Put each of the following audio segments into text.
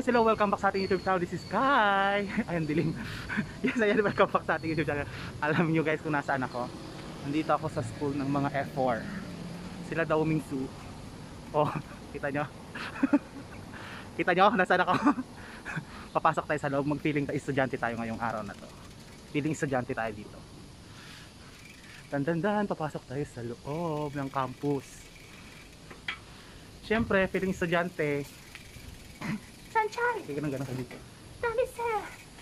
guys, hello, welcome back sa ating YouTube channel. This is Kai. Ayun, dilim. Yes, ayan, welcome back sa ating YouTube channel. Alam nyo guys kung nasaan ako. Nandito ako sa school ng mga F4. Sila daw Mingsu. Oh, kita nyo? Kita nyo? Nasaan ako? Papasok tayo sa loob. Mag-feeling tayo estudyante tayo ngayong araw na to. Feeling estudyante tayo dito. Dandan, papasok tayo sa loob ng campus. Siyempre, feeling estudyante. Sunshine! Kaya ganun sa dito. Dami sir!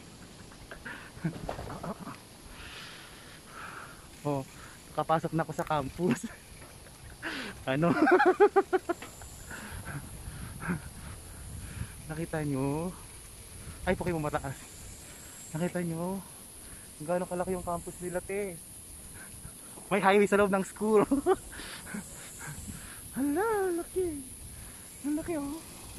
Oh, kapasok na ako sa campus. Ano? Nakita nyo? Ay, po kayo mataas. Nakita nyo? Gano'ng kalaki yung campus nila, te. May highway sa loob ng school. Hala, laki. Ang laki, oh.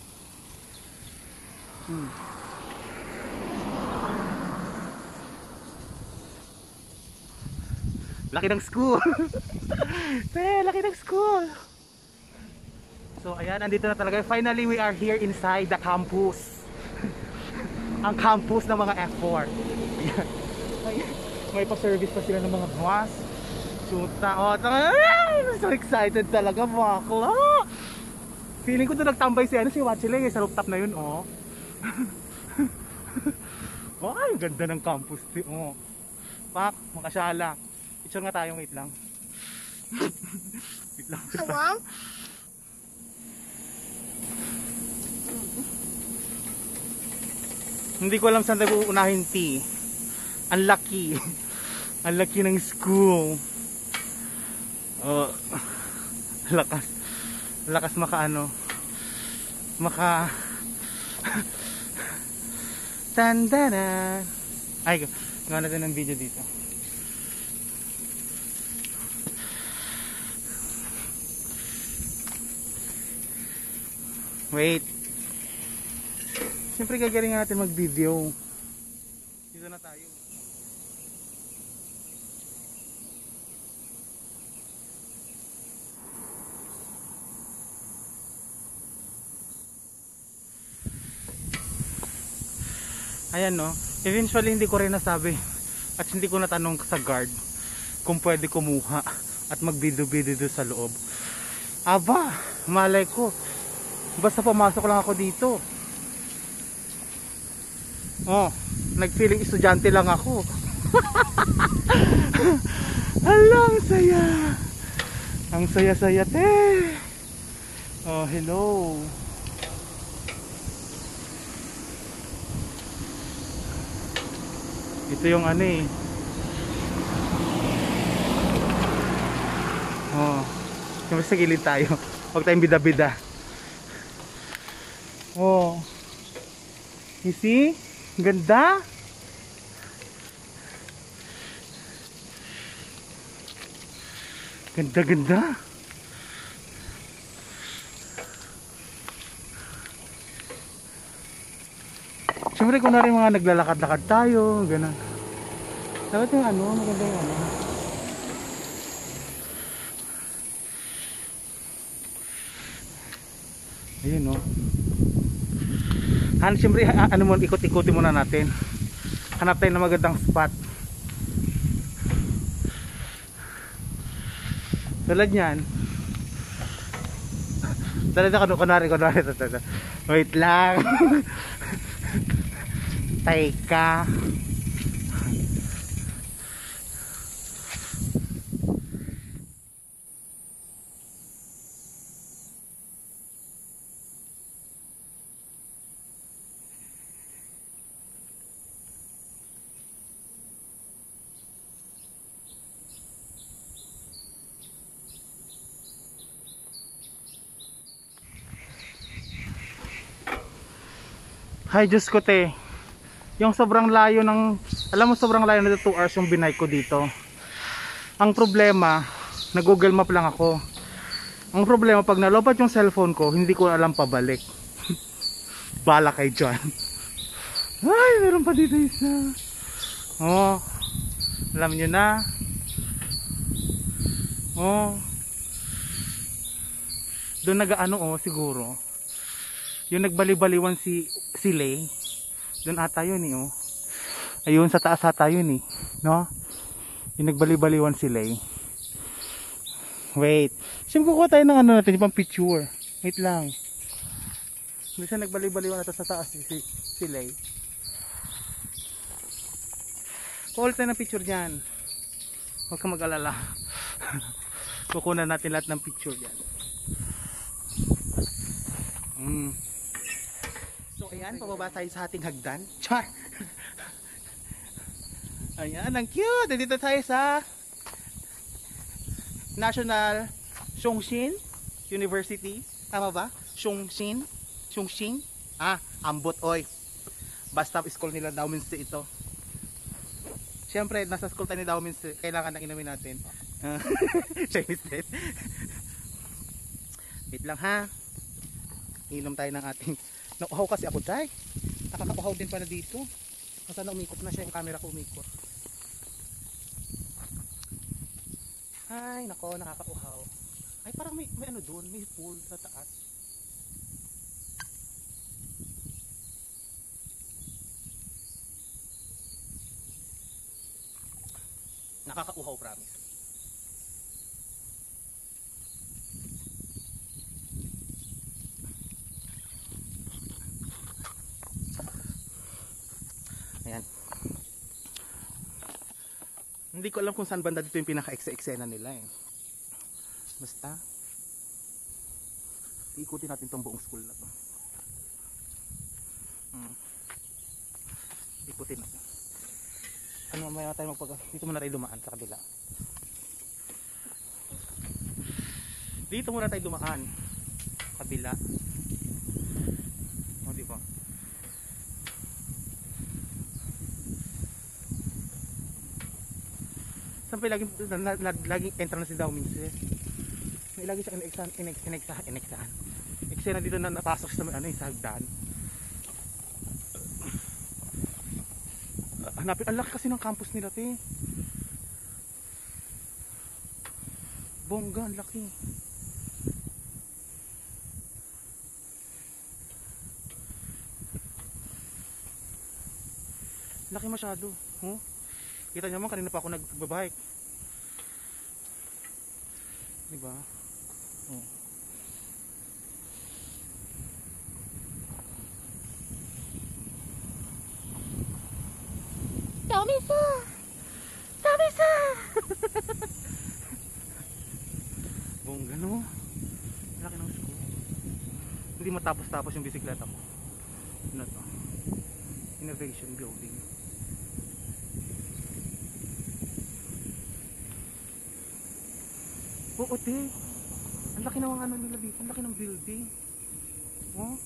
Laki ng school. Laki ng school. So ayan, andito na talaga. Finally we are here inside the campus. Ang campus ng mga F4. May pa-service pa sila ng mga bus. Suta. Oh, so excited talaga, bakla. Feeling ko doon nagtambay si Wachile sa rooftop na yun, oh. Ay, ganda ng campus, oh. Pak, makasyala. Picture nga tayo, wait lang. Wait lang. Hello? Hindi ko alam saan tayo uunahin, T. Ang laki. Ang laki ng school. Oh, lakas. Lakas maka tandana. Ay, gawa natin ng video dito. Wait. Siyempre gagaling natin mag-video. Dito na tayo. Ayan, no. Eventually hindi ko rin nasabi at hindi ko natanong sa guard kung pwede kumuha at mag-video-video sa loob. Aba, malay ko. Basta pumasok lang ako dito. Oh, nag-feeling estudyante lang ako. Alang saya. Ang saya-saya, te. Oh, hello. Ito yung ano eh. Oh, siyempre sa gilid tayo. Huwag tayong bida-bida. Oh, you see? Ganda. Ganda-ganda. Siyempre kung na rin mga naglalakad-lakad tayo, gano'n. Dapat yung ano, maganda yung ano. Ayun, no. Siyempre, ano mo, ikot-ikutin muna natin. Hanap tayo ng magandang spot. Tulad yan. Talaga, kunwari. Wait lang. Teka. Hay, Diyos ko, te. Yung sobrang layo ng, alam mo sobrang layo na 2 hours yung binay ko dito. Ang problema, nag Google Map lang ako. Ang problema, pag nalobat yung cellphone ko, hindi ko alam pabalik. Bala kay John. Ay, meron pa dito isa. Oh, alam nyo na. Oh, doon nag-ano, oh, siguro Yung nagbali-baliwan si Lay. Doon ata yun eh, oh. Ayun, sa taas ata yun eh. No? Yung nagbali-baliwan si Lay. Wait. Siyempre kukuha tayo ng ano natin, yung pang picture. Wait lang. Hindi siya nagbali-baliwan ata sa taas si Lay. Kuha tayo ng picture dyan. Huwag kang mag-alala. Kukunan natin lahat ng picture dyan. So ayan, pababa tayo sa ating hagdan. Char! Ayan, ang cute! Dito tayo sa National Chongqing University. Tama ba? Chongqing? Ambot oy. Basta school nila Dao Minsi ito. Siyempre, nasa school tayo ni Dao Minsi. Kailangan nang inumin natin. Chinese din. Wait lang ha. Inom tayo ng ating nauhaw kasi ako tay. Nakakauhaw din pala dito. Sana umikot na siya, yung camera ko umikot. Ay nako, nakakauhaw. Ay parang may ano doon, may pool sa taas. Nakakauhaw, promise. Ayan. Hindi ko alam kung saan banda dito yung pinaka-eksena nila eh. Basta ikutin natin tong buong school na to. Ikutin natin. Ano mamaya tayo dito muna tayo dumaan sa kabila. Dito muna tayo dumaan. Kabila. O diba? Sampay laging entrance si Dao Minsi. May lagi siya ineksahan. Eksena dito na napasok sa ano yung sagdan. Hanapin, ang laki kasi ng campus nila te. Bongga, ang laki. Laki masyado. Huh? Kita nyo naman, kanina pa ako nagbabike. Diba? Oh. Dami sa! Bongga no? Laki ng school. Hindi matapos-tapos yung bisikleta ko. Ano to? Innovation building. Oo te. Ang laki ng ano nila dito. Ang laki ng building. Oh.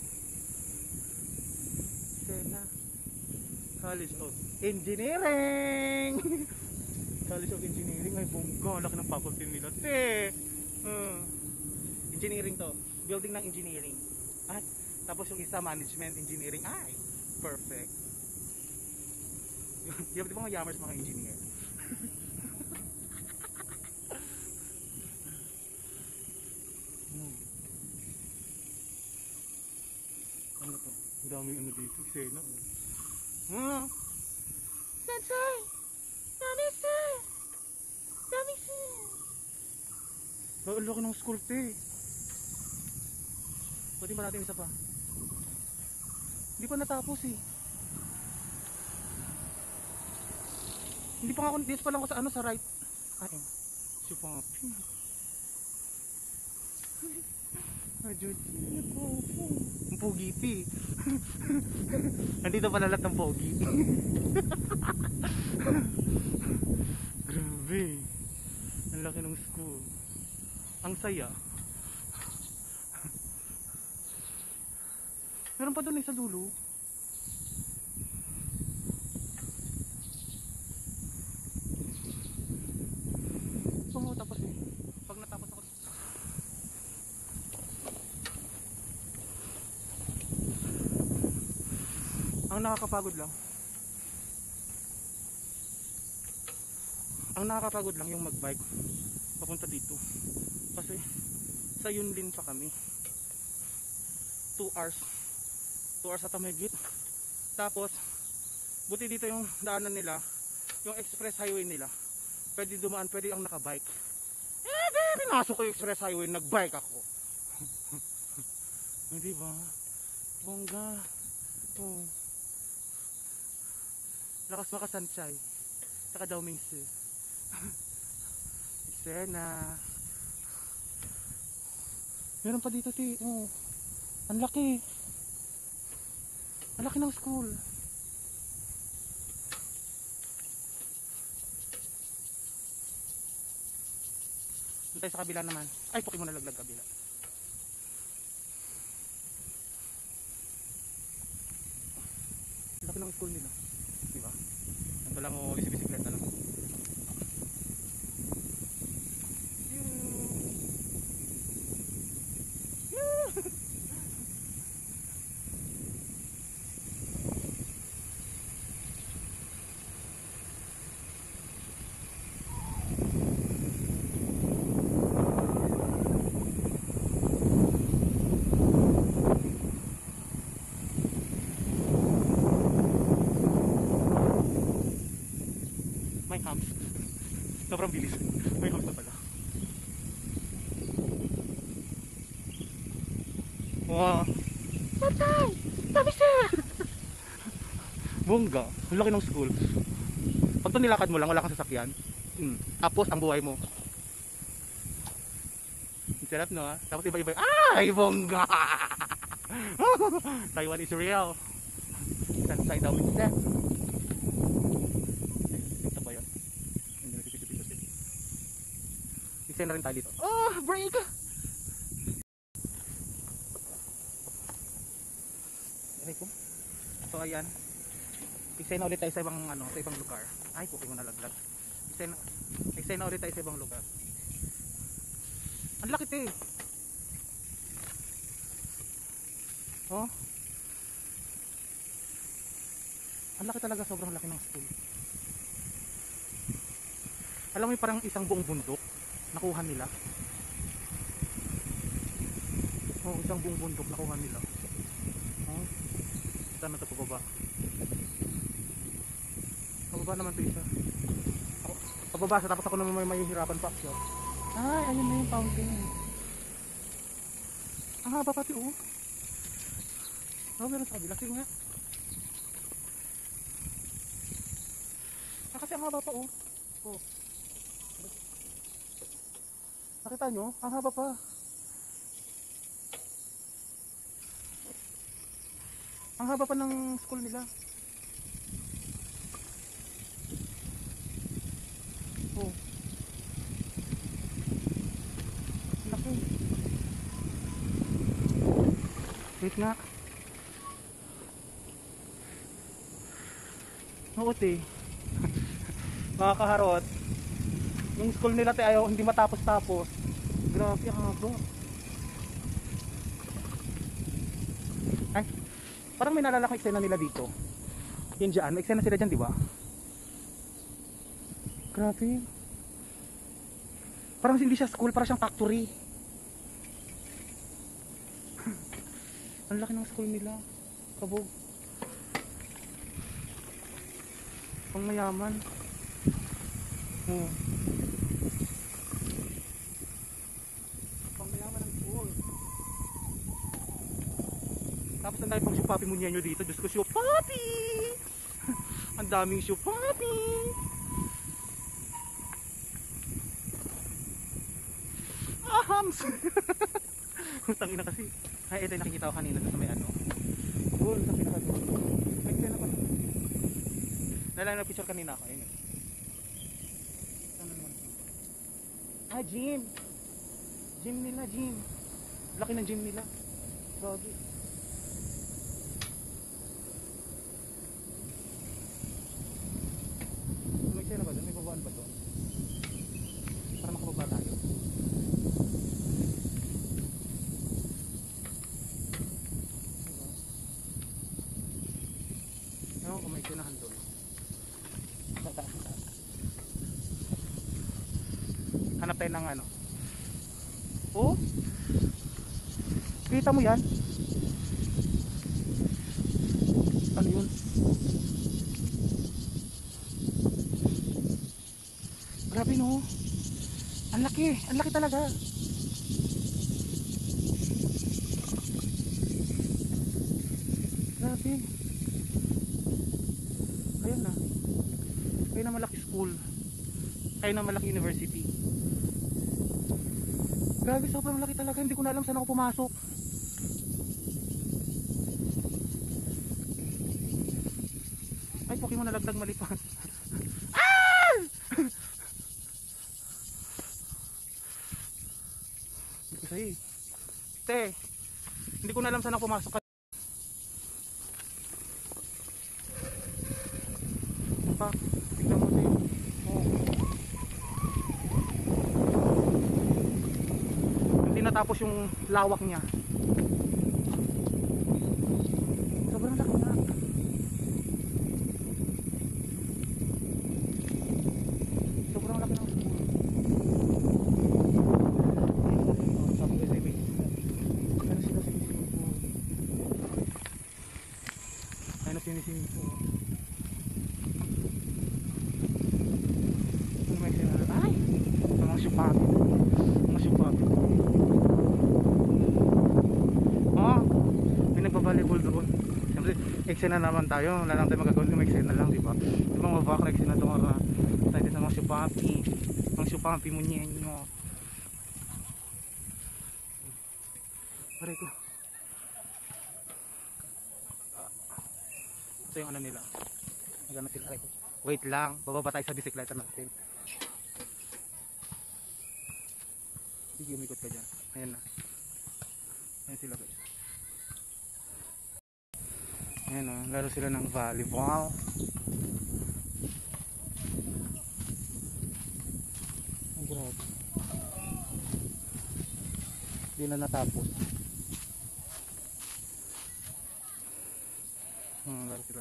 Sena. College of Engineering. College of Engineering. Ay bongga. Ang laki ng faculty nila te. Engineering to. Building ng engineering. At tapos yung isa management engineering. Ay perfect. Di ba mga yammers mga engineer? Ano to? Ang dami ano dito. Sena. Sensei! Dami-san! Dami-san! Ang laki ng school te. Pwede ba natin isa pa? Hindi pa natapos eh. Hindi pa nga ako, dito pa lang ako sa ano, sa right. Ay, siya pa nga. Ang pogi pi. Nandito pala lahat ng pogi. Grabe. Ang laki ng school. Ang saya. Meron pa doon sa dulo. Tapos eh. Pag natapos ako. Ang nakakapagod lang. Ang nakakapagod lang yung magbike papunta dito. Kasi sa Yunlin pa kami. 2 hours 2 hours ata mahigit. Tapos buti dito yung daanan nila, yung express highway nila, pwede dumaan, pwede ang nakabike. Pinasok ko yung express highway, nagbike ako. Hindi ba? Bongga. Oh. Lakas makasansay. Saka daw mingsi. Eksena. Meron pa dito, ti. Oh. Ang laki. Ang laki ng school. Tayo sa kabila naman. Ay, puki mo na laglag kabila. Laki ng school nila. Di ba? Ito lang o bisikleta lang. May hams. Sobrang bilis. May hams na pala. Wow. Patay! Tabi sir! Bongga. Ang laki ng school. Pag ito nilakad mo lang, wala kang sasakyan. Tapos ang buhay mo. Ang sarap no ha? Tapos iba-iba. Ay! Bongga! Taiwan is real. Sansay daw with step. Isa na rin tayo dito. Oh, break! Okay ko. So ayan. Isa na ulit tayo sa ibang sa ibang lugar. Ay, puki mo na laglag. Isa na ulit tayo sa ibang lugar. Ang laki 'te. Oh. Ang laki talaga, sobrang laki ng school. Alam mo yung parang isang buong bundok nakuha nila. Oh, isang buong bundok nakuha nila. Oh. Saan na ito pababa? Pababa naman ito isa. Pababa sa tapos ako naman may hirapan pa action. Ay, ayun na yung fountain. Ang haba pati oh. Oh, meron sa kabila. Sige nga. Kasi ang haba pa oh. Oh. Nakita nyo? Ang haba pa. Ang haba pa ng school nila. Oh. Laki. Wait nga. Oo te. Mga kaharot. Yung school nila te ayaw hindi matapos-tapos. Grabe ang haba. Ay, parang may naalala kong eksena nila dito. Yan dyan, may eksena sila dyan, di ba? Grabe. Parang hindi siya school, parang siyang factory. Ang laki ng school nila. Kabog. Pang mayaman. Oh. Pang mayaman ang school. Tapos ang dami pang siupapi mo niya nyo dito. Diyos ko, siupapi! Ang daming siupapi! Ahams! Utang ina kasi. Ay, ito yung nakikita ko kanina sa may ano. Doon, sa pinaka-doon. Ay, kaya na pa. Nalang na picture kanina ako. Ayun. Ano naman? Ah, gym! Gym nila, gym. Laki ng gym nila. Gagi. May kaya na ba doon? May babaan ba doon? Para makababa tayo. Ewan ko may kinahan doon. Sa taas, sa taas. Hanap tayo ng ano. Oh, kita mo yan? Grabe no. Ang laki talaga. Grabe. Ayun na. Kaya na malaki school. Kaya na malaki university. Grabe, sobrang laki talaga. Hindi ko na alam saan ako pumasok. Ay, Pokemon nalagdag malipan. Ah! Hindi ko sa'yo eh. Te, hindi ko na alam saan ako pumasok. Pa, tignan mo te. Oh. Hindi natapos yung lawak niya. Sobrang laki na. Sobrang laki ng school. Ano sila sinisingin po? Ano sinisingin po? Ay! Mga supapit. Mga supapit. Oh! May nagpa-volleyball doon. Siyempre, eksena naman tayo. Wala lang tayo magagawin kung eksena lang, di ba? Di ba mabaka na eksena doon ka tayo sa mga supapi. Mga supapi mo niya nyo. Aray ko. Ito yung ano nila. Magana sila. Aray ko. Wait lang. Bababa tayo sa bisikleta natin. Sige, umikot ka dyan. Ayan na. Ayan sila guys. Ayan na. Laro sila ng volleyball. Ang grabe. Hindi na natapos. Laro sila.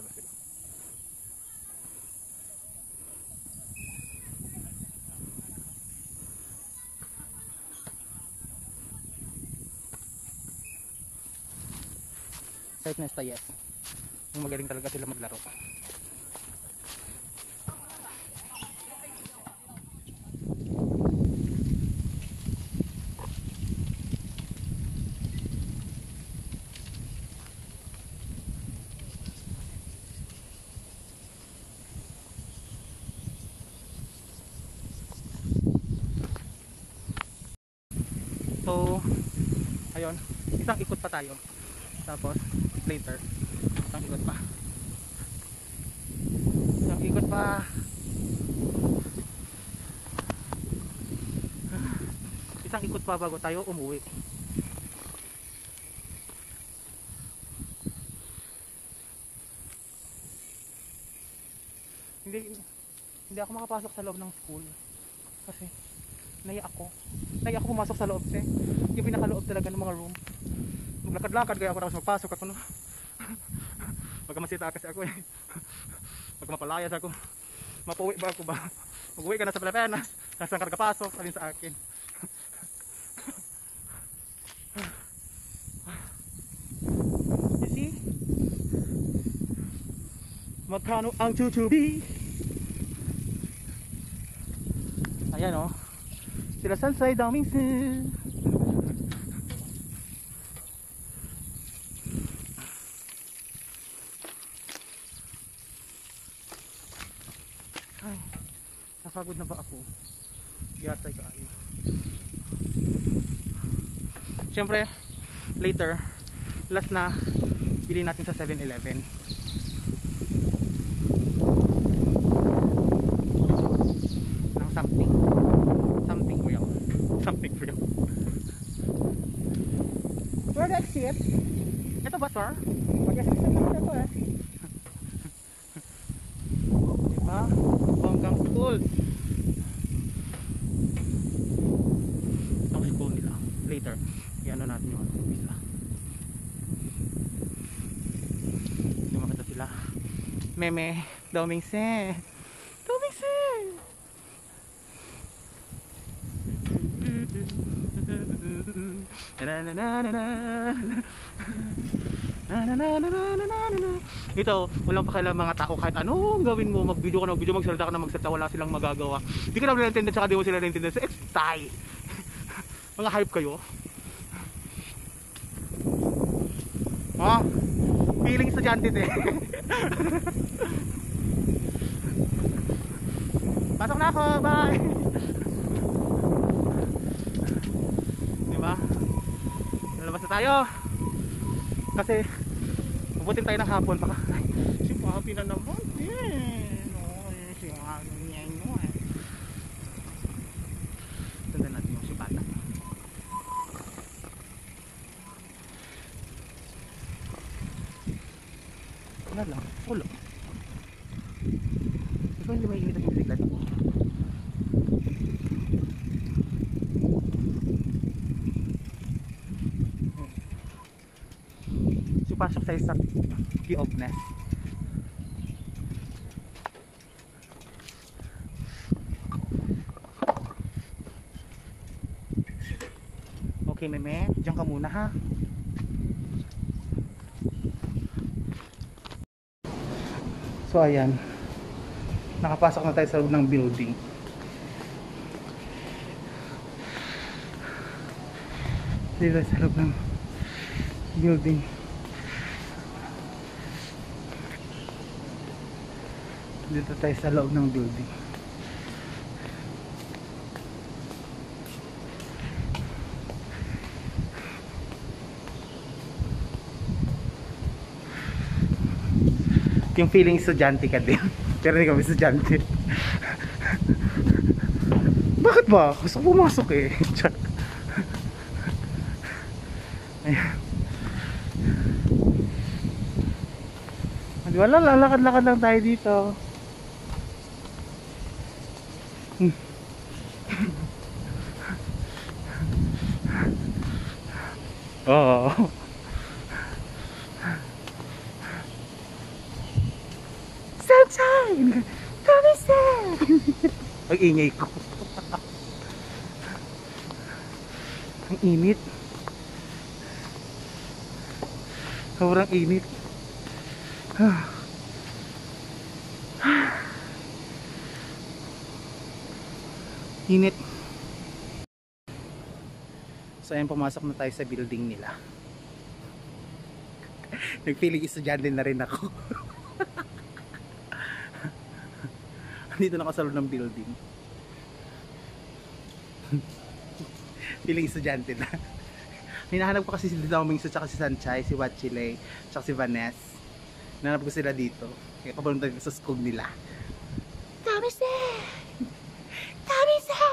Kahit na yes. Magaling talaga sila maglaro. So, ayun, isang ikot pa tayo. Tapos later isang ikot pa isang ikot pa bago tayo umuwi. Hindi ako makapasok sa loob ng school kasi naiya ako pumasok sa loob yung pinakaloob talaga ng mga room. Maglakad-lakad kaya ako tapos magpasok ako no. Pagka masita kasi ako pagka mapalayas ako, mapuwi ba ako ba? Mag-uwi ka na sa Pilipinas, saan ka nakapasok, alin sa akin. You see? Magkano ang chuchubi? Ayan o, sila Sansay Damingsin. Ay, napagod na ba ako? Yatay ka ayo. Siyempre, later, last na, bili natin sa 7-Eleven. Ng something real. Something real. Where the exit? Ito ba, sir? Mag-exit lang ito eh. Diba? Hanggang school. Itong school nila. Later, i-ano natin yung visa. Lumakita sila. Meme, Damingsin. Damingsin! Na na na na na. Na, na, na, na, na, na, na, na. Ito, walang pakialam mga tao kahit ano gawin mo, mag-video ka na mag-video, magsalita ka na magsalita, wala silang magagawa. Hindi ka na nila-intended, saka di mo sila nila-intended sa X-Tie. Mga hype kayo. Ha? Feeling estudyante din. Pasok na ako, bye! Diba? Lalabas na tayo. Kasi puputin tayo ng hapon baka ay, si Papi na naman si ano niya yun sundan natin yung si Bata. Wala lang, ulo ikaw hindi mainit ang biglan ako. Pasok tayo sa Kiognes. Okay meme, diyan ka muna ha. So ayan, nakapasok na tayo sa loob ng building. Dito sa loob ng building. Dito tayo sa loob ng building. Yung feeling estudyante ka din. Pero hindi kami estudyante. Bakit ba? Gusto ko pumasok eh. Ayan. Wala, lalakad-lakad lang tayo dito. Oo. Sunshine! Come inside! Ang ingay ko. Ang init. Sobrang init. Init. So ayan, pumasok na tayo sa building nila. Nag-feeling estudyante na rin ako. Dito na ako sa loob ng building. Feeling estudyante na. Hinahanap ko kasi si Domingso, tsaka si Sanchay, si Wachile, tsaka si Vanessa. Hinahanap ko sila dito. Kaya papunta sa school nila. Tamise! Tamise!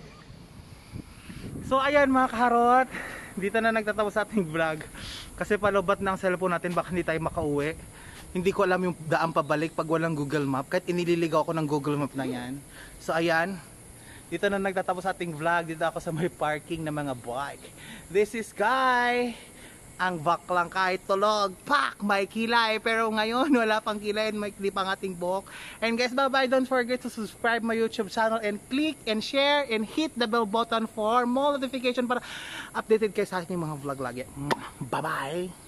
So ayan mga kaharot, dito na nagtatapos sa ating vlog. Kasi palobat ng cellphone natin, baka hindi tayo makauwi. Hindi ko alam yung daan pabalik pag walang Google Map. Kahit inililigaw ako ng Google Map na yan. So ayan, dito na nagtatapos sa ating vlog. Dito ako sa may parking ng mga bike. This is Guy. Ang baklang kahit tulog, pak, may kilay. Pero ngayon, wala pang kilay and may clip ang ating buhok. And guys, bye-bye. Don't forget to subscribe my YouTube channel and click and share and hit the bell button for more notification para updated kayo sa aking mga vlog lagi. Bye-bye!